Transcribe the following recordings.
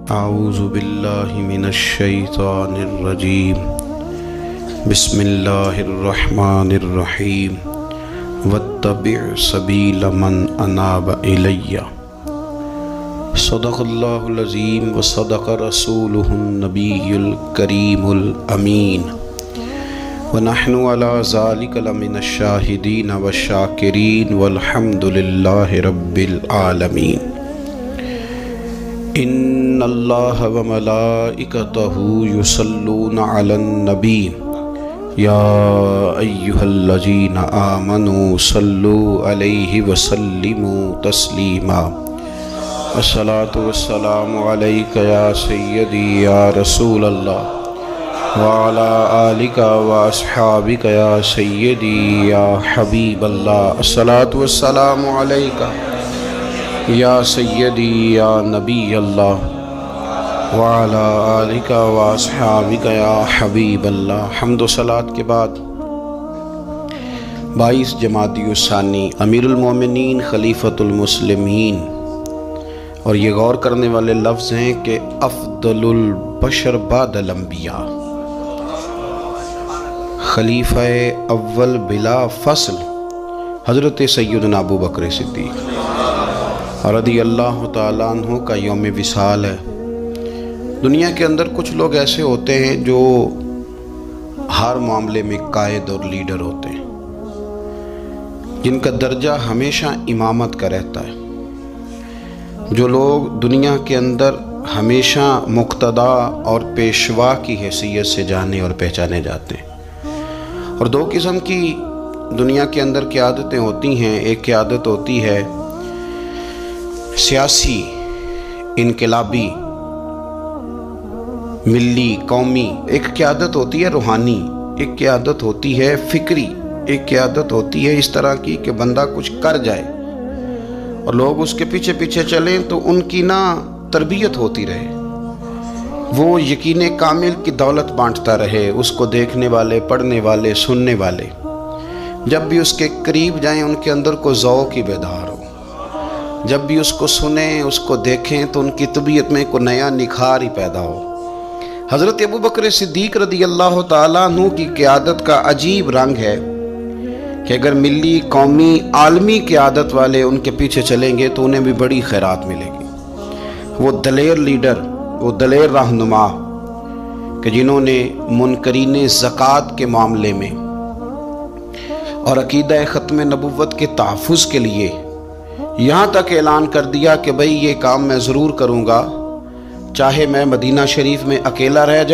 اعوذ باللہ من الشیطان الرجیم بسم اللہ الرحمن الرحیم واتبع سبیل من اناب الی صدق اللہ العظیم وصدق رسولہ النبی الکریم الامین ونحن علی ذالک لمن الشاہدین والشاکرین والحمد للہ رب العالمین۔ ان اللہ وملائکتہ یصلون علی النبی یا ایہا الذین آمنوا صلوا علیہ وسلموا تسلیما۔ الصلاۃ والسلام علیک یا سیدی یا رسول اللہ وعلی آلک واصحابک یا سیدی یا حبیب اللہ۔ الصلاۃ والسلام علیک یا سیدی یا نبی اللہ وعلی آلک واصحابک یا حبیب اللہ۔ حمد و صلاۃ کے بعد 22 جمادی الثانی امیر المومنین خلیفۃ المسلمین، اور یہ غور کرنے والے لفظ ہیں کہ افضل البشر بعد الانبیاء، خلیفہ اول بلا فصل حضرت سیدنا ابو بکر صدیق رضی اللہ تعالیٰ عنہ کا یوم وصال ہے۔ دنیا کے اندر کچھ لوگ ایسے ہوتے ہیں جو ہر معاملے میں قائد اور لیڈر ہوتے ہیں، جن کا درجہ ہمیشہ امامت کا رہتا ہے، جو لوگ دنیا کے اندر ہمیشہ مقتدا اور پیشوا کی حیثیت سے جانے اور پہچانے جاتے ہیں۔ اور دو قسم کی دنیا کے اندر قیادتیں ہوتی ہیں، ایک قیادت ہوتی ہے سیاسی، انقلابی، ملی، قومی، ایک قیادت ہوتی ہے روحانی، ایک قیادت ہوتی ہے فکری، ایک قیادت ہوتی ہے اس طرح کی کہ بندہ کچھ کر جائے اور لوگ اس کے پیچھے پیچھے چلیں تو ان کی تربیت ہوتی رہے، وہ یقین کامل کی دولت بانٹتا رہے، اس کو دیکھنے والے، پڑھنے والے، سننے والے جب بھی اس کے قریب جائیں ان کے اندر کو ذوق ہی بیدار ہو، جب بھی اس کو سنیں، اس کو دیکھیں تو ان کی طبیعت میں کوئی نیا نکھار ہی پیدا ہو۔ حضرت ابو بکر صدیق رضی اللہ تعالیٰ عنہ کی قیادت کا عجیب رنگ ہے کہ اگر ملی، قومی، عالمی قیادت والے ان کے پیچھے چلیں گے تو انہیں بھی بڑی خیرات ملے گی۔ وہ دلیر لیڈر، وہ دلیر رہنما کہ جنہوں نے منکرین زکوٰۃ کے معاملے میں اور عقیدہ ختم نبوت کے تحفظ کے لیے یہاں تک اعلان کر دیا کہ بھئی یہ کام میں ضرور کروں گا، چاہے میں مدینہ شریف میں اکیلا رہ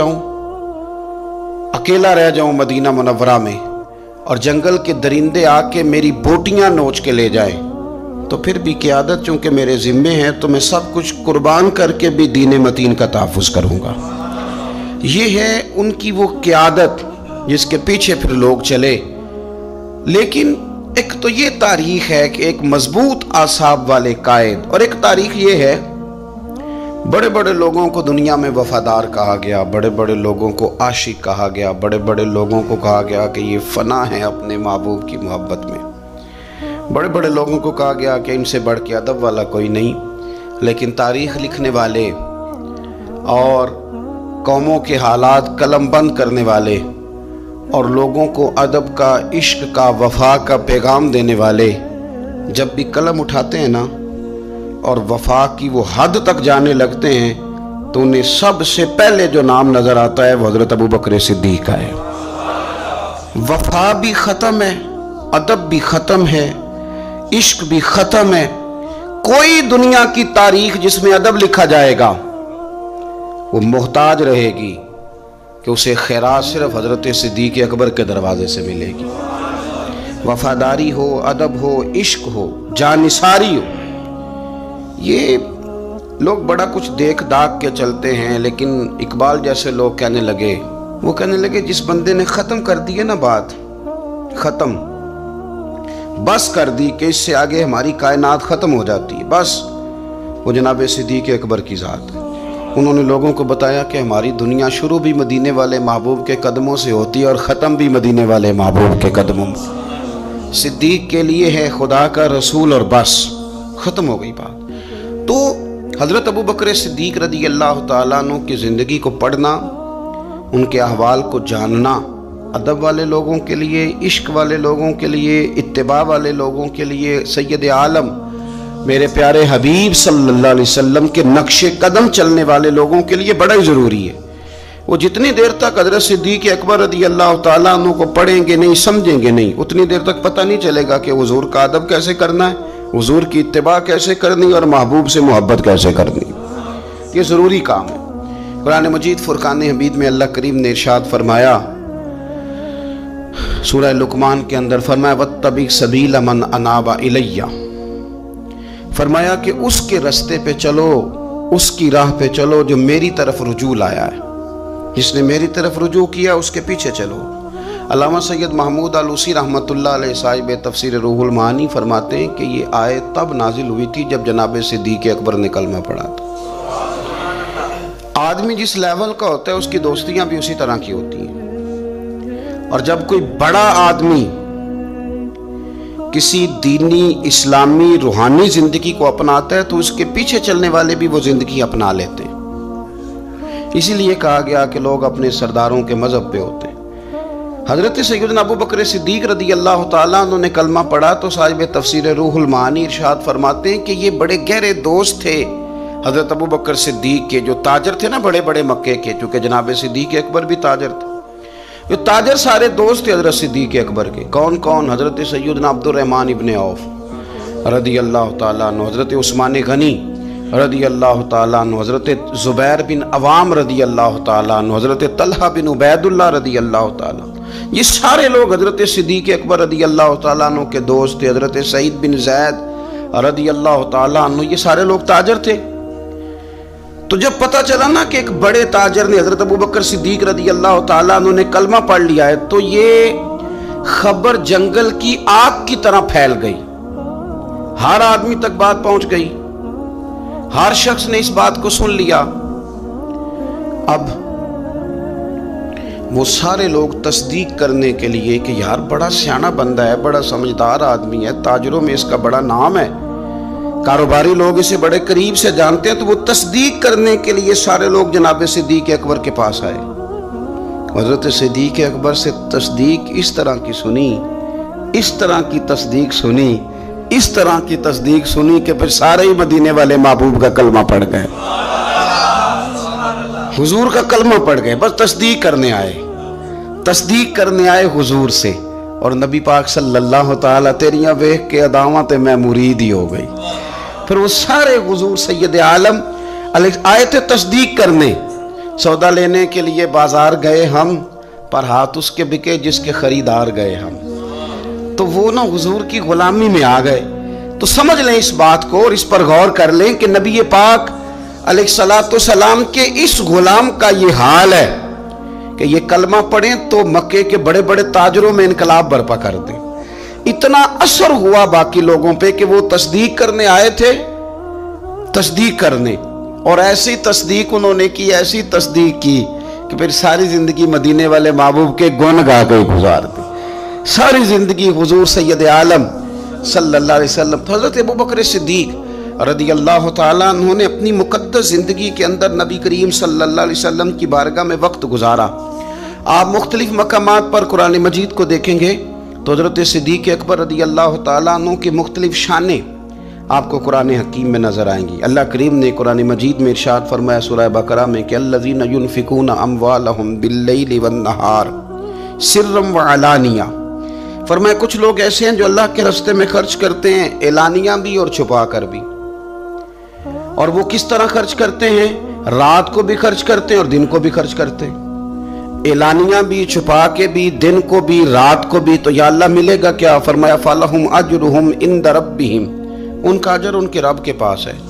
جاؤں مدینہ منورہ میں، اور جنگل کے درندے آ کے میری بوٹیاں نوچ کے لے جائیں، تو پھر بھی قیادت چونکہ میرے ذمے ہے تو میں سب کچھ قربان کر کے بھی دین متین کا تحفظ کروں گا۔ یہ ہے ان کی وہ قیادت جس کے پیچھے پھر لوگ چلے۔ لیکن ایک تو یہ تاریخ ہے کہ ایک مضبوط اعصاب والے قائد، اور ایک تاریخ یہ ہے بڑے بڑے لوگوں کو دنیا میں وفادار کہا گیا، بڑے بڑے لوگوں کو عاشق کہا گیا، بڑے بڑے لوگوں کو کہا گیا کہ یہ فنا ہے اپنے محبوب کی محبت میں، بڑے بڑے لوگوں کو کہا گیا کہ ان سے بڑھ کے ادب والا کوئی نہیں۔ لیکن تاریخ لکھنے والے اور قوموں کے حالات قلم بند کرنے والے اور لوگوں کو ادب کا، عشق کا، وفا کا پیغام دینے والے جب بھی قلم اٹھاتے ہیں اور وفا کی وہ حد تک جانے لگتے ہیں تو انہیں سب سے پہلے جو نام نظر آتا ہے وہ حضرت ابو بکر صدیق کا ہے۔ وفا بھی ختم ہے، ادب بھی ختم ہے، عشق بھی ختم ہے۔ کوئی دنیا کی تاریخ جس میں ادب لکھا جائے گا وہ محتاج رہے گی کہ اسے خیرات صرف حضرت صدیق اکبر کے دروازے سے ملے گی۔ وفاداری ہو، ادب ہو، عشق ہو، جانثاری ہو۔ یہ لوگ بڑا کچھ دیکھ داکھ کے چلتے ہیں، لیکن اقبال جیسے لوگ کہنے لگے جس بندے نے ختم کر دی ہے بات، ختم بس کر دی کہ اس سے آگے ہماری کائنات ختم ہو جاتی ہے، بس وہ جناب صدیق اکبر کی ذات۔ انہوں نے لوگوں کو بتایا کہ ہماری دنیا شروع بھی مدینے والے محبوب کے قدموں سے ہوتی ہے اور ختم بھی مدینے والے محبوب کے قدموں میں۔ صدیق کے لیے ہے خدا کا رسول اور بس، ختم ہو گئی بات۔ تو حضرت ابو بکر صدیق رضی اللہ تعالیٰ عنہ کی زندگی کو پڑھنا، ان کے احوال کو جاننا، ادب والے لوگوں کے لیے، عشق والے لوگوں کے لیے، اتباع والے لوگوں کے لیے، سید عالم میرے پیارے حبیب صلی اللہ علیہ وسلم کے نقش قدم چلنے والے لوگوں کے لیے بڑا ہی ضروری ہے۔ وہ جتنی دیر تک حضرت صدیق اکبر رضی اللہ تعالیٰ عنہ کو پڑھیں گے نہیں، سمجھیں گے نہیں، اتنی دیر تک پتہ نہیں چلے گا کہ حضور کا ادب کیسے کرنا ہے، حضور کی اتباع کیسے کرنی اور محبوب سے محبت کیسے کرنی۔ یہ ضروری کام ہے۔ قرآن مجید فرقان حمید میں اللہ کریم نے ارشاد فرمایا، سورہ لقمان کے اندر فرمایا وَاتَّبِعْ سَبِيلَ مَنْ أَنَابَ إِلَيَّ، فرمایا کہ اس کے رستے پہ چلو، اس کی راہ پہ چلو جو میری طرف رجوع لایا ہے، جس نے میری طرف رجوع کیا اس کے پیچھے چلو۔ علامہ سید محمود آلوسی رحمۃ اللہ علیہ صاحب تفسیر روح المعانی فرماتے ہیں کہ یہ آیت تب نازل ہوئی تھی جب جناب صدیق اکبر نے کلمہ پڑھا تھا۔ آدمی جس لیول کا ہوتا ہے اس کی دوستیاں بھی اسی طرح کی ہوتی ہیں، اور جب کوئی بڑا آدمی کسی دینی، اسلامی، روحانی زندگی کو اپناتا ہے تو اس کے پیچھے چلنے والے بھی وہ زندگی اپنا لیتے ہیں۔ اسی لیے کہا گیا کہ لوگ اپنے سرداروں کے مذہب پہ ہوتے ہیں۔ حضرت سیدنا ابو بکر صدیق رضی اللہ تعالیٰ عنہ نے کلمہ پڑھا تو صاحب تفسیر روح المعانی ارشاد فرماتے ہیں کہ یہ بڑے گہرے دوست تھے حضرت ابو بکر صدیق کے، جو تاجر تھے نا بڑے بڑے مکے کے، چونکہ جناب صدیق اکبر بھی تاجر تھے۔ جو تاجر سارے دوست تھے حضرت صدیق اکبر کے، کون کون؟ حضرت سیدنا عبد الرحمن ابن عوف رضی اللہ تعالیٰ عنہ، حضرت عثمان غنی رضی اللہ تعالیٰ عنہ، حضرت زبیر بن عوام رضی اللہ تعالیٰ عنہ، حضرت طلحہ بن عبید اللہ رضی اللہ تعالیٰ عنہ۔ یہ سارے لوگ حضرت صدیق اکبر رضی اللہ تعالیٰ عنہ کے دوست تھے۔ حضرت سعید بن زید رضی اللہ تعالیٰ عنہ، یہ سارے لوگ تاجر تھے۔ تو جب پتہ چلا نا کہ ایک بڑے تاجر نے، حضرت ابو بکر صدیق رضی اللہ تعالیٰ عنہ نے کلمہ پڑھ لیا ہے، تو یہ خبر جنگل کی آگ کی طرح پھیل گئی، ہر آدمی تک بات پہنچ گئی، ہر شخص نے اس بات کو سن لیا۔ اب وہ سارے لوگ تصدیق کرنے کے لیے کہ یار بڑا سیاںا بندہ ہے، بڑا سمجھدار آدمی ہے، تاجروں میں اس کا بڑا نام ہے، کاروباری لوگ اسے بڑے قریب سے جانتے ہیں، تو وہ تصدیق کرنے کے لیے سارے لوگ جناب صدیق اکبر کے پاس آئے۔ حضرت صدیق اکبر سے تصدیق اس طرح کی سنی، اس طرح کی تصدیق سنی، اس طرح کی تصدیق سنی کہ پھر سارے ہی مدینے والے محبوب کا کلمہ پڑھ گئے، حضور کا کلمہ پڑھ گئے، بس تصدیق کرنے آئے، تصدیق کرنے آئے حضور سے۔ اور نبی پاک صلی اللہ تعالیٰ تیریاں ویکھ کے اداواں تے میں مرید ہی ہو گئی۔ پھر وہ سارے حضور سید عالم آئے تھے تصدیق کرنے، سودا لینے کے لیے بازار گئے ہم، پر ہاتھ اس کے بکے جس کے خریدار گئے ہم۔ تو وہ نا حضور کی غلامی میں آ گئے۔ تو سمجھ لیں اس بات کو اور اس پر غور کر لیں کہ نبی پاک علیہ الصلوۃ والسلام کے اس غلام کا یہ حال ہے کہ یہ کلمہ پڑھیں تو مکے کے بڑے بڑے تاجروں میں انقلاب برپا کر دیں۔ اتنا اثر ہوا باقی لوگوں پہ کہ وہ تصدیق کرنے آئے تھے، تصدیق کرنے، اور ایسی تصدیق انہوں نے کی، ایسی تصدیق کی کہ پھر ساری زندگی مدینے والے محبوب کے گن گا کے گزار دی، ساری زندگی حضور سید عالم صلی اللہ علیہ وسلم۔ حضرت ابو بکر صدیق رضی اللہ تعالیٰ عنہ نے اپنی مقدس زندگی کے اندر نبی کریم صلی اللہ علیہ وسلم کی بارگاہ میں وقت گزارا۔ آپ مختلف مقامات پر قرآن مجید کو دیکھیں گے تو حضرت صدیق اکبر رضی اللہ تعالیٰ عنہ کی مختلف شانیں آپ کو قرآن حکیم میں نظر آئیں گی۔ اللہ کریم نے قرآن مجید میں ارشاد فرمایا سورہ بقرہ میں کہ الذین ينفقون اموالهم باللیل والنہار سرا وعلانیہ، فرمایا کچھ لوگ ایسے ہیں جو اللہ کے راستے میں خرچ کرتے ہیں، اعلانیہ بھی اور چھپا کر بھی۔ اور وہ کس طرح خرچ کرتے ہیں؟ رات کو بھی خرچ کرتے ہیں اور دن کو بھی خرچ کرتے ہیں، اعلانیہ بھی، چھپا کے بھی، دن کو بھی، رات کو بھی۔ تو یا اللہ ملے گا کیا؟ فرمایا فَلَهُمْ أَجْرُهُمْ عِنْدَ رَبِّهِمْ، ان کا اجر ان کے رب کے پاس ہے،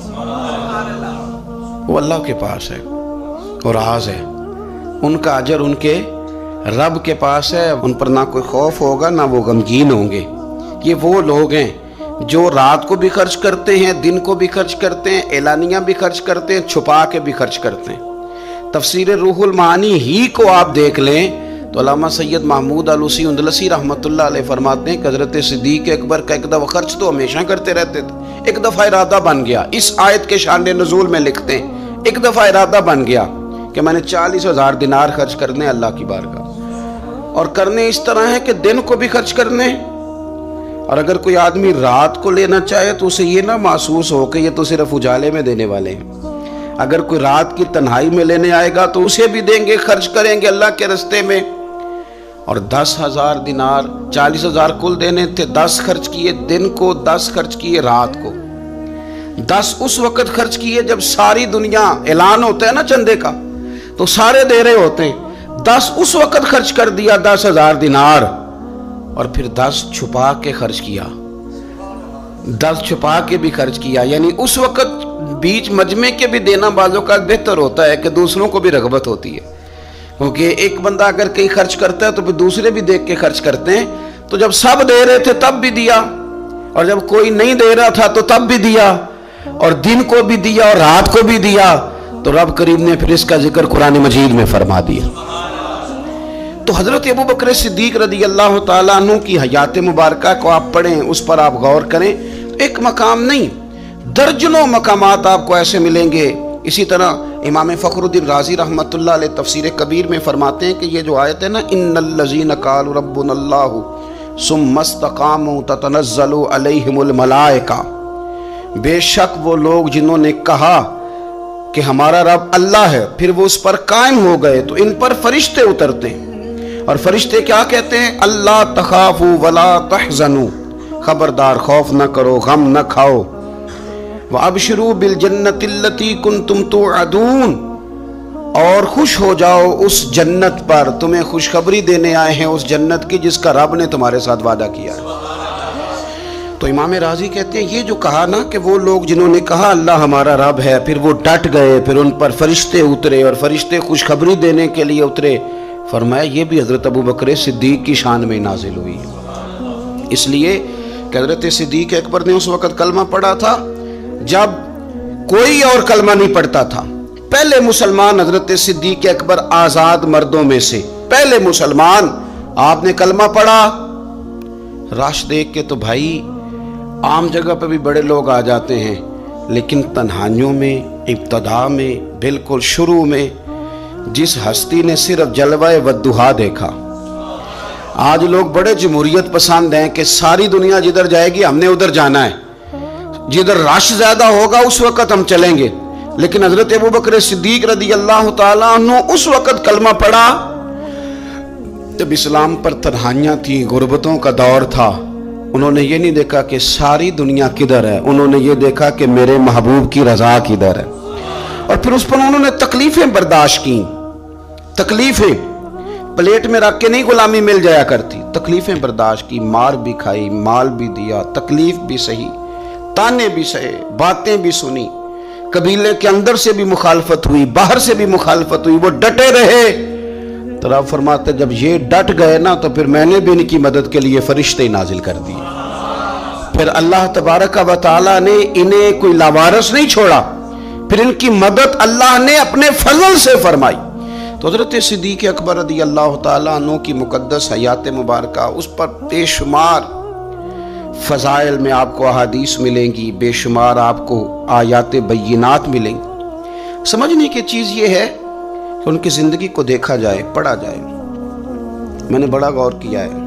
وہ اللہ کے پاس ہے، اور راز ہے، ان کا اجر ان کے رب کے پاس ہے، ان پر نہ کوئی خوف ہوگا نہ وہ غمگین ہوں گے۔ یہ وہ لوگ ہیں جو رات کو بھی خرچ کرتے ہیں، دن کو بھی خرچ کرتے ہیں، اعلانیہ بھی خرچ کرتے ہیں، چھپا کے بھی خرچ کرتے ہیں۔ تفسیر روح المعانی ہی کو آپ دیکھ لیں تو علامہ سید محمود آلوسی اندلسی رحمۃ اللہ علیہ فرماتے ہیں کہ حضرت صدیق اکبر کا ایک دفعہ خرچ تو ہمیشہ کرتے رہتے تھے، ایک دفعہ ارادہ بن گیا، اس آیت کے شان نزول میں لکھتے ہیں ایک دفعہ ارادہ بن گیا کہ میں نے 40,000 دینار خرچ کرنے اللہ کی بارگاہ، اور کرنے اس طرح ہے کہ دن کو بھی خرچ کرنے، اور اگر کوئی آدمی رات کو لینا چاہے تو اسے یہ نہ محسوس ہو کہ یہ تو صرف اجالے میں دینے والے ہیں، اگر کوئی رات کی تنہائی میں لینے آئے گا تو اسے بھی دیں گے، خرچ کریں گے اللہ کے رستے میں۔ اور 10,000 دینار، 40,000 کل دینے تھے، 10 خرچ کیے دن کو، 10 خرچ کیے رات کو، 10 اس وقت خرچ کیے جب ساری دنیا، اعلان ہوتا ہے نا چندے کا تو سارے دے رہے ہوتے ہیں، 10 اس وقت خرچ کر دیا 10,000 دینار، اور پھر 10 چھپا کے خرچ کیا، 10 چھپا کے بھی خرچ کیا، یعنی اس وقت بیچ مجمع کے بھی دینا بعضوں کا بہتر ہوتا ہے کہ دوسروں کو بھی رغبت ہوتی ہے، کیونکہ ایک بندہ اگر کہیں خرچ کرتا ہے تو پھر دوسرے بھی دیکھ کے خرچ کرتے ہیں، تو جب سب دے رہے تھے تب بھی دیا، اور جب کوئی نہیں دے رہا تھا تو تب بھی دیا، اور دن کو بھی دیا اور رات کو بھی دیا، تو رب کریم نے پھر اس کا ذکر قرآن مجید میں فرما دیا۔ تو حضرت ابو بکر صدیق رضی اللہ تعالیٰ عنہ کی حیات مبارکہ کو آپ پڑھیں، اس پر آپ غور کریں، ایک مقام نہیں درجنوں مقامات آپ کو ایسے ملیں گے۔ اسی طرح امام فخر الدین رازی رحمۃ اللہ علیہ تفسیر کبیر میں فرماتے ہیں کہ یہ جو آیت ہے نا، ان الذین قالوا ربنا اللہ ثم استقاموا تتنزل علیہم الملائکہ، بے شک وہ لوگ جنہوں نے کہا کہ ہمارا رب اللہ ہے، پھر وہ اس پر قائم ہو گئے تو ان پر فرشتے اترتے ہیں، اور فرشتے کیا کہتے ہیں؟ اللہ تخافوا ولا تحزنوا، خبردار خوف نہ کرو، غم نہ کھاؤ، وَأَبْشِرُوا بِالْجَنَّةِ الَّتِي كُنْتُمْ تُوعَدُونَ، اور خوش ہو جاؤ اس جنت پر، تمہیں خوشخبری دینے آئے ہیں اس جنت کی جس کا رب نے تمہارے ساتھ وعدہ کیا ہے۔ تو امام راضی کہتے ہیں یہ جو کہا نا کہ وہ لوگ جنہوں نے کہا اللہ ہمارا رب ہے، پھر وہ ڈٹ گئے، پھر ان پر فرشتے اترے اور فرشتے خوشخبری دینے کے لیے اترے، فرمایا یہ بھی حضرت ابو بکر صدیق کی شان میں نازل ہوئی ہے۔ اس لیے کہ حضرت صدیق اکبر نے اس وقت کلمہ پڑھا تھا جب کوئی اور کلمہ نہیں پڑھتا تھا، پہلے مسلمان حضرت صدیق اکبر آزاد مردوں میں سے پہلے مسلمان، آپ نے کلمہ پڑھا، رش دیکھ کے تو بھائی عام جگہ پہ بھی بڑے لوگ آ جاتے ہیں، لیکن تنہائیوں میں، ابتدا میں، بالکل شروع میں جس ہستی نے صرف جلوہ والضحیٰ دیکھا، آج لوگ بڑے جمہوریت پسند ہیں کہ ساری دنیا جدھر جائے گی ہم نے ادھر جانا ہے، جدھر رش زیادہ ہوگا اس وقت ہم چلیں گے، لیکن حضرت ابو بکر صدیق رضی اللہ تعالیٰ عنہ اس وقت کلمہ پڑھا جب اسلام پر تنہائیاں تھیں، غربتوں کا دور تھا، انہوں نے یہ نہیں دیکھا کہ ساری دنیا کدھر ہے، انہوں نے یہ دیکھا کہ میرے محبوب کی رضا کدھر ہے، اور پھر اس پر انہوں نے تکلیفیں برداشت کی، تکلیفیں پلیٹ میں رکھ کے نہیں غلامی مل جایا کرتی، تکلیفیں برداشت کی، مار بھی کھائی، مال بھی دیا، تکلیف بھی سہی، تانے بھی سہے، باتیں بھی سنی، قبیلے کے اندر سے بھی مخالفت ہوئی، باہر سے بھی مخالفت ہوئی، وہ ڈٹے رہے، تو رب فرماتے جب یہ ڈٹ گئے نا تو پھر میں نے بھی ان کی مدد کے لیے فرشتے نازل کر دیے، پھر اللہ تبارک و تعالیٰ نے انہیں کوئی لاوارث نہیں چھوڑا، پھر ان کی مدد اللہ نے اپنے فضل سے فرمائی۔ تو حضرت صدیق اکبر رضی اللہ تعالیٰ عنہ کی مقدس حیات مبارکہ، اس پر بے شمار فضائل میں آپ کو احادیث ملیں گی، بے شمار آپ کو آیات بینات ملیں گی۔ سمجھنے کی چیز یہ ہے کہ ان کی زندگی کو دیکھا جائے، پڑھا جائے۔ میں نے بڑا غور کیا ہے،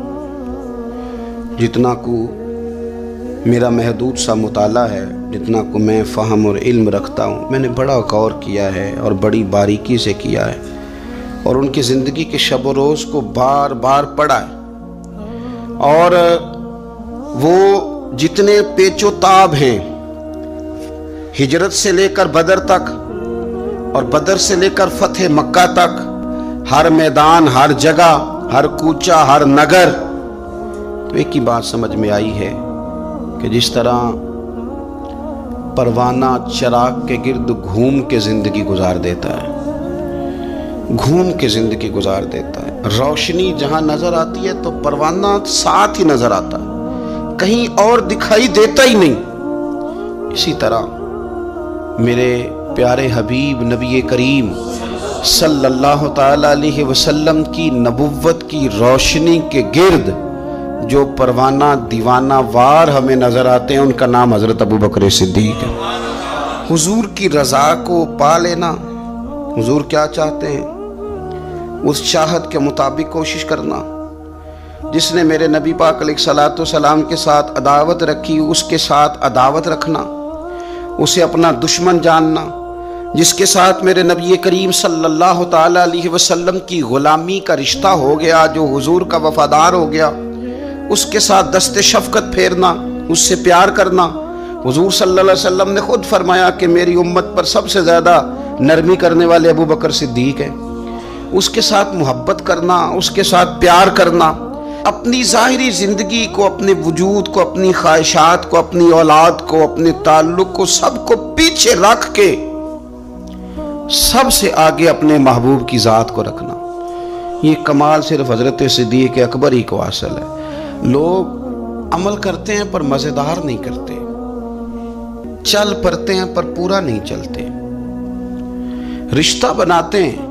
جتنا کو میرا محدود سا مطالعہ ہے، جتنا کو میں فہم اور علم رکھتا ہوں، میں نے بڑا غور کیا ہے اور بڑی باریکی سے کیا ہے، اور ان کی زندگی کے شب و روز کو بار بار پڑھا ہے، اور وہ جتنے پیچ و تاب ہیں، ہجرت سے لے کر بدر تک اور بدر سے لے کر فتح مکہ تک، ہر میدان، ہر جگہ، ہر کوچہ، ہر نگر، تو ایک ہی بات سمجھ میں آئی ہے کہ جس طرح پروانہ چراغ کے گرد گھوم کے زندگی گزار دیتا ہے، گھوم کے زندگی گزار دیتا ہے، روشنی جہاں نظر آتی ہے تو پروانہ ساتھ ہی نظر آتا ہے، کہیں اور دکھائی دیتا ہی نہیں۔ اسی طرح میرے پیارے حبیب نبی کریم صلی اللہ تعالیٰ علیہ وسلم کی نبوت کی روشنی کے گرد جو परवाना दीवाना वार हमें नज़र आते हैं, उनका नाम हज़रत अबू बकर सिद्दीक है। हुजूर की रज़ा को पा लेना, हुजूर क्या चाहते हैं उस चाहत के मुताबिक कोशिश करना। जिसने मेरे नबी पाक अलैहिस्सलाम के साथ अदावत रखी, उसके साथ अदावत रखना, उसे अपना दुश्मन जानना। जिसके साथ मेरे नबी करीम सल्लल्लाहु ताला अलैहि वसल्लम की ग़ुलामी का रिश्ता हो गया, जो हुजूर का वफ़ादार हो गया, उसके साथ दस्ते शफ़क़त फेरना, उससे प्यार करना। हुजूर सल्लल्लाहु अलैहि वसल्लम ने खुद फरमाया कि मेरी उम्मत पर सबसे ज़्यादा नरमी करने वाले अबू बकर सिद्दीक हैं। उसके साथ मोहब्बत करना, उसके साथ प्यार करना, अपनी ज़ाहिरी ज़िंदगी को, अपने वजूद को, अपनी ख्वाहिशात को, अपनी औलाद को, अपने ताल्लुक़ को, सबको पीछे रख के सबसे आगे अपने महबूब की ज़ात को रखना। ये कमाल सिर्फ हज़रत सिद्दीक़ अकबर ही को हासिल है। लोग अमल करते हैं पर मज़ेदार नहीं करते, चल पड़ते हैं पर पूरा नहीं चलते, रिश्ता बनाते हैं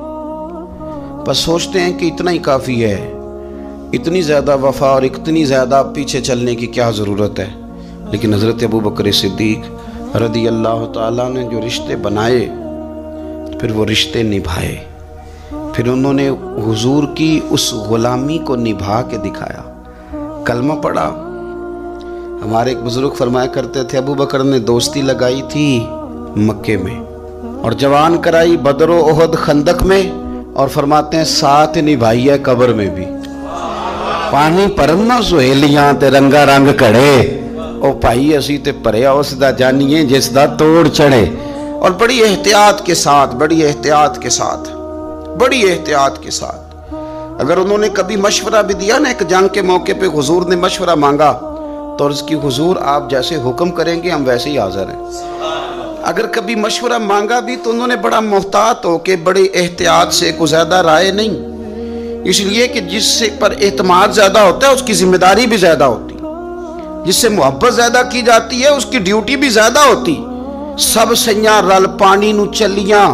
बस सोचते हैं कि इतना ही काफ़ी है, इतनी ज़्यादा वफ़ा और इतनी ज़्यादा पीछे चलने की क्या ज़रूरत है। लेकिन हज़रत अबू बकर सिद्दीक़ रज़ी अल्लाह ताला ने जो रिश्ते बनाए, फिर वो रिश्ते निभाए, फिर उन्होंने हुजूर की उस ग़ुलामी को निभा के दिखाया। कलमा पढ़ा। हमारे एक बुज़ुर्ग फरमाया करते थे, अबू बकर ने दोस्ती लगाई थी मक्के में और जवान कराई बदर व उहद खंदक में, और फरमाते हैं साथ निभाई है कब्र में भी। पानी भरना सुहेलियां ते रंगा रंग घड़े, ओ भाई असी ते भरिया उसदा जानिए जिसदा तोड़ चढ़े। और बड़ी एहतियात के साथ, बड़ी एहतियात के साथ, बड़ी एहतियात के साथ। अगर उन्होंने कभी मशवरा भी दिया ना, एक जंग के मौके पे हुजूर ने मशवरा मांगा तो अर्ज़ की हुजूर आप जैसे हुक्म करेंगे हम वैसे ही हाज़िर हैं। अगर कभी मशवरा मांगा भी तो उन्होंने बड़ा मोहतात हो के, बड़े एहतियात से, को ज़्यादा राय नहीं, इसलिए कि जिससे पर एतमाद ज़्यादा होता है उसकी जिम्मेदारी भी ज़्यादा होती, जिससे मोहब्बत ज़्यादा की जाती है उसकी ड्यूटी भी ज़्यादा होती। सब सैया रल पानी नू चलियां,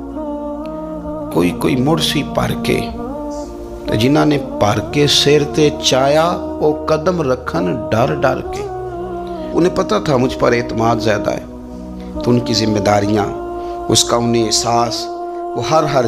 कोई कोई मुड़सी भर के, ते जिन्हां ने भर के सिर ते चाया वो कदम रखन डर डर के। उन्हें पता था मुझ पर एतमाद ज़्यादा है, तो उनकी जिम्मेदारियां, उसका उन्हें एहसास, वो हर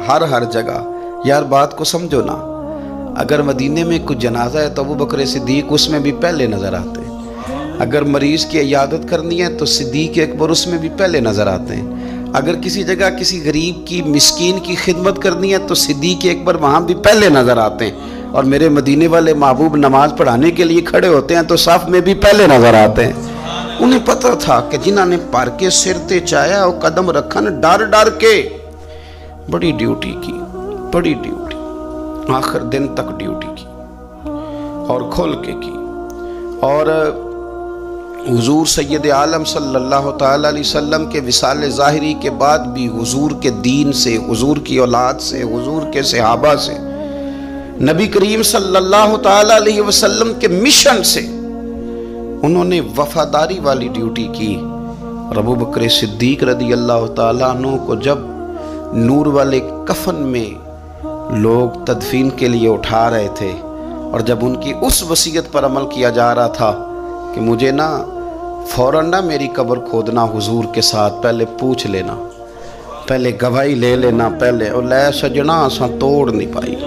जगह। यार बात को समझो ना, अगर मदीने में कुछ जनाजा है तो अबू बकर सिद्दीक उसमें भी पहले नज़र आते हैं। अगर मरीज़ की इयादत करनी है तो सिद्दीक़ अकबर उसमें भी पहले नज़र आते हैं। अगर किसी जगह किसी गरीब की, मिस्कीन की खिदमत करनी है तो सिद्दीक़ अकबर वहाँ भी पहले नज़र आते हैं। और मेरे मदीने वाले महबूब नमाज पढ़ाने के लिए खड़े होते हैं तो साफ में भी पहले नज़र आते हैं। उन्हें पता था कि जिन्हों ने पर के सिर ते चाया वो कदम रखन डर डर के। बड़ी ड्यूटी की, बड़ी ड्यूटी, आखिर दिन तक ड्यूटी की और खोल के की। और हुजूर सैयद आलम सल्लल्लाहु ताला अलैहि वसल्लम के विसाल ज़ाहिरी के बाद भी हुजूर के दीन से, हुजूर की औलाद से, हुजूर के सहाबा से, नबी करीम सल्लल्लाहु ताला अलैहि वसल्लम के मिशन से उन्होंने वफादारी वाली ड्यूटी की। अबू बकर सिद्दीक रज़ी अल्लाह ताला अन्हु को जब नूर वाले कफन में लोग तदफीन के लिए उठा रहे थे, और जब उनकी उस वसीयत पर अमल किया जा रहा था कि मुझे ना फ़ौरन ना मेरी कब्र खोदना हुजूर के साथ, पहले पूछ लेना, पहले गवाही ले लेना, पहले ओ लै सजना असां तोड़ नहीं पाई,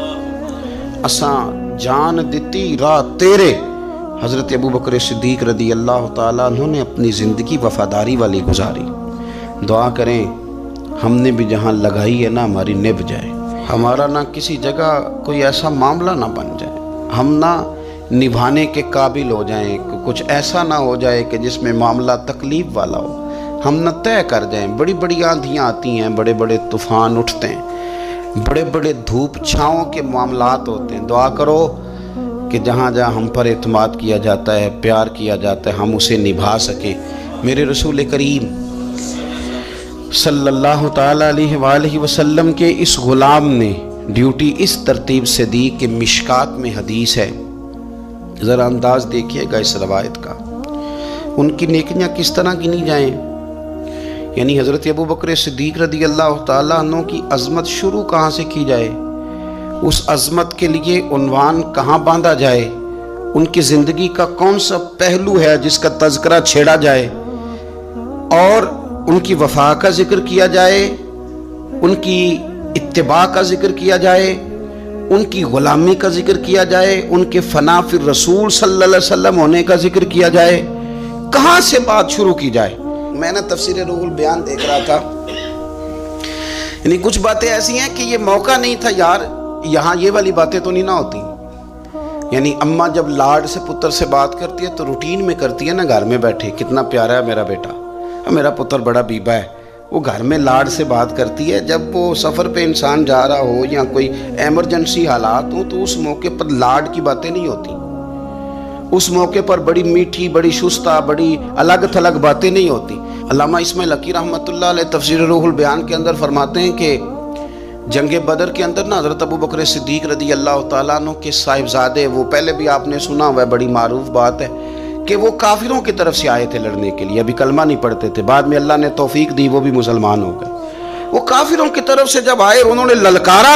असां जान दिती राह तेरे। हज़रत अबू बकर सिद्दीक रज़ी अल्लाह ताला उन्होंने अपनी ज़िंदगी वफ़ादारी वाली गुजारी। दुआ करें हमने भी जहाँ लगाई है ना हमारी निभ जाए, हमारा ना किसी जगह कोई ऐसा मामला ना बन जाए, हम ना निभाने के काबिल हो जाएं, कुछ ऐसा ना हो जाए कि जिसमें मामला तकलीफ़ वाला हो, हम न तय कर जाएं। बड़ी बड़ी आंधियाँ आती हैं, बड़े बड़े तूफ़ान उठते हैं, बड़े बड़े धूप छाँव के मामलात होते हैं। दुआ करो कि जहाँ जहाँ हम पर एतमाद किया जाता है, प्यार किया जाता है, हम उसे निभा सकें। मेरे रसूल करीम सल्लल्लाहु ताला अलैहि वसल्लम के इस ग़ुलाम ने ड्यूटी इस तरतीब से दी कि मिशकात में हदीस है, ज़रा अंदाज़ देखिएगा इस रवायत का, उनकी नेकियां किस तरह गिनी जाएं। यानी हज़रत अबू बकर सिद्दीक़ रज़ी अल्लाह ताला अन्हु की अज़मत शुरू कहाँ से की जाए, उस अज़मत के लिए उन्वान कहाँ बांधा जाए, ان کی زندگی کا کون سا پہلو ہے جس کا تذکرہ چھیڑا جائے اور ان کی وفا کا ذکر کیا جائے، ان کی اتباع کا ذکر کیا جائے، ان کی غلامی کا ذکر کیا جائے، ان کے فنا فی الرسول صلی اللہ علیہ وسلم ہونے کا ذکر کیا جائے، کہاں سے بات شروع کی جائے؟ میں نے تفسیر روح البیان دیکھ رہا تھا، یعنی کچھ باتیں ایسی ہیں کہ یہ موقع نہیں تھا یار، یہاں یہ والی باتیں تو نہیں نہ ہوتی. یعنی اماں جب لاڈ سے پتر سے بات کرتی ہے تو روٹین میں کرتی ہے نا، گھر میں بیٹھے کتنا پیارا ہے میرا بیٹا، میرا پتر بڑا بیبا ہے، وہ گھر میں لاڈ سے بات کرتی ہے. جب وہ سفر پہ انسان جا رہا ہو یا کوئی ایمرجنسی حالات ہوں تو اس موقع پر لاڈ کی باتیں نہیں ہوتی، اس موقع پر بڑی میٹھی، بڑی شستہ، بڑی الگ تھلگ باتیں نہیں ہوتی. علامہ اسماعیل حقی رحمۃ اللہ علیہ تفسیر روح البیان کے اندر فرماتے ہیں کہ جنگ بدر کے اندر نا حضرت ابو بکر صدیق رضی اللہ تعالیٰ عنہ کے صاحبزادے، وہ پہلے بھی آپ نے سنا ہوا ہے، بڑی معروف بات ہے کہ وہ کافروں کی طرف سے آئے تھے لڑنے کے لیے، ابھی کلمہ نہیں پڑھتے تھے، بعد میں اللہ نے توفیق دی وہ بھی مسلمان ہو گئے. وہ کافروں کی طرف سے جب آئے انہوں نے للکارا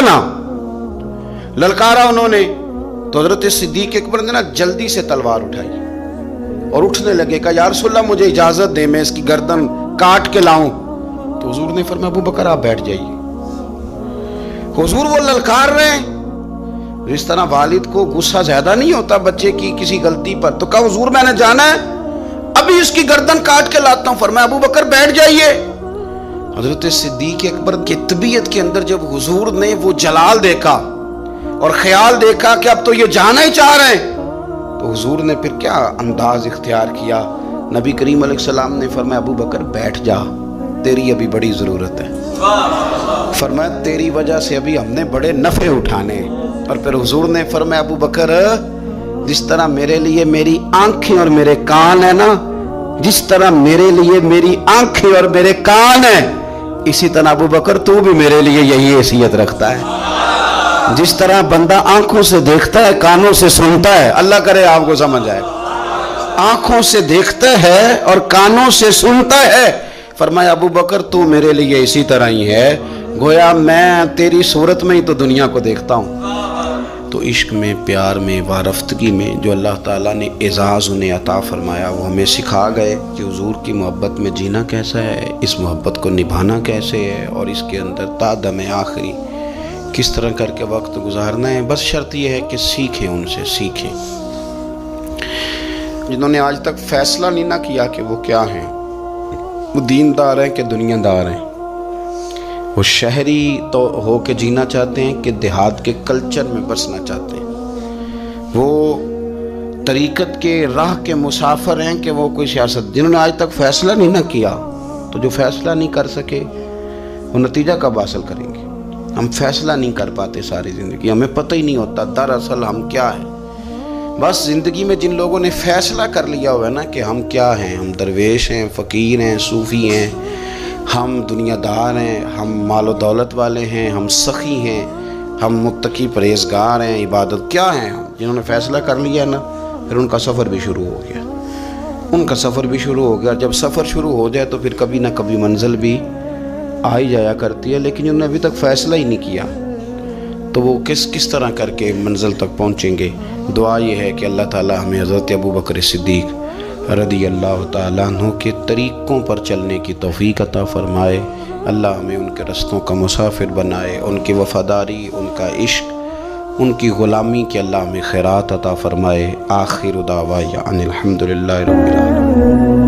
انہوں نے، تو حضرت صدیق اکبر نے نا جلدی سے تلوار اٹھائی اور اٹھنے لگے، کہا یا رسول اللہ مجھے اجازت دے میں اس کی گردن کاٹ کے لاؤں. تو حضور نے فرمایا ابو بکر آپ بیٹھ جائیے. حضور وہ للکار رہے ہیں، اس طرح والد کو غصہ زیادہ نہیں ہوتا بچے کی کسی غلطی پر، تو کہا حضور میں نے جانا ہے، ابھی اس کی گردن کاٹ کے لاتا ہوں. فرمایا ابو بکر بیٹھ جائیے. حضرت صدیق اکبر کی طبیعت کے اندر جب حضور نے وہ جلال دیکھا اور خیال دیکھا کہ اب تو یہ جانا ہی چاہ رہے ہیں، تو حضور نے پھر کیا انداز اختیار کیا؟ نبی کریم علیہ السلام نے فرمایا ابو بکر بیٹھ جا، تیری ابھی بڑی ضرورت ہے. فرمایا تیری وجہ سے ابھی ہم نے بڑے نفع اٹھانے. اور پھر حضور نے فرمایا ابو بکر جس طرح میرے لیے میری آنکھیں اور میرے کان ہیں نا، جس طرح میرے لیے میری آنکھیں اور میرے کان ہیں، اسی طرح ابو بکر تو بھی میرے لیے یہی حیثیت رکھتا ہے. جس طرح بندہ آنکھوں سے دیکھتا ہے، کانوں سے سنتا ہے، اللہ کرے آپ کو سمجھ آئے، آنکھوں سے دیکھتا ہے اور کانوں سے سنتا ہے. فرمایا ابو بکر تو میرے لیے اسی طرح ہی ہے، گویا میں تیری صورت میں ہی تو دنیا کو دیکھتا ہوں. تو عشق میں، پیار میں، وارفتگی میں جو اللہ تعالیٰ نے اعزاز انہیں عطا فرمایا وہ ہمیں سکھا گئے کہ حضور کی محبت میں جینا کیسا ہے، اس محبت کو نبھانا کیسے ہے، اور اس کے اندر تا دم آخری کس طرح کر کے وقت گزارنا ہے. بس شرط یہ ہے کہ سیکھیں، ان سے سیکھیں. جنہوں نے آج تک فیصلہ نہیں نہ کیا کہ وہ کیا ہیں، وہ دیندار ہیں کہ دنیا دار ہیں، وہ شہری تو ہو کے جینا چاہتے ہیں کہ دیہات کے کلچر میں بسنا چاہتے ہیں، وہ طریقت کے راہ کے مسافر ہیں کہ وہ کوئی سیاست. جنہوں نے آج تک فیصلہ نہیں نہ کیا تو جو فیصلہ نہیں کر سکے وہ نتیجہ کب حاصل کریں گے؟ ہم فیصلہ نہیں کر پاتے ساری زندگی، ہمیں پتہ ہی نہیں ہوتا دراصل ہم کیا ہیں. بس زندگی میں جن لوگوں نے فیصلہ کر لیا ہوا ہے نا کہ ہم کیا ہیں، ہم درویش ہیں، فقیر ہیں، صوفی ہیں، ہم دنیا دار ہیں، ہم مال و دولت والے ہیں، ہم سخی ہیں، ہم متقی پرہیزگار ہیں، عبادت کیا ہیں ہم، جنہوں نے فیصلہ کر لیا ہے نا، پھر ان کا سفر بھی شروع ہو گیا، ان کا سفر بھی شروع ہو گیا. جب سفر شروع ہو جائے تو پھر کبھی نہ کبھی منزل بھی آ ہی جایا کرتی ہے. لیکن جنہوں نے ابھی تک فیصلہ ہی نہیں کیا تو وہ کس طرح کر کے منزل تک پہنچیں گے؟ دعا یہ ہے کہ اللہ تعالی ہمیں حضرت ابو بکر صدیق رضی اللہ تعالیٰ عنہ کے طریقوں پر چلنے کی توفیق عطا فرمائے. اللہ ہمیں ان کے رستوں کا مسافر بنائے، ان کی وفاداری، ان کا عشق، ان کی غلامی کے اللہ ہمیں خیرات عطا فرمائے. آخر دعوانا ان الحمدللہ رب العالمین.